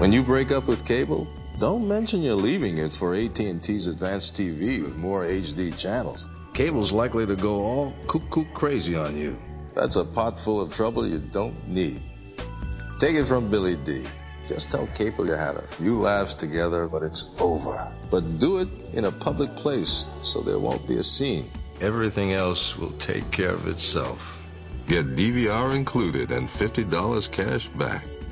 When you break up with cable, don't mention you're leaving it for AT&T's advanced TV with more HD channels. Cable's likely to go all cuckoo crazy on you. That's a pot full of trouble you don't need. Take it from Billy D. Just tell Cable you had a few laughs together, but it's over. But do it in a public place so there won't be a scene. Everything else will take care of itself. Get DVR included and $50 cash back.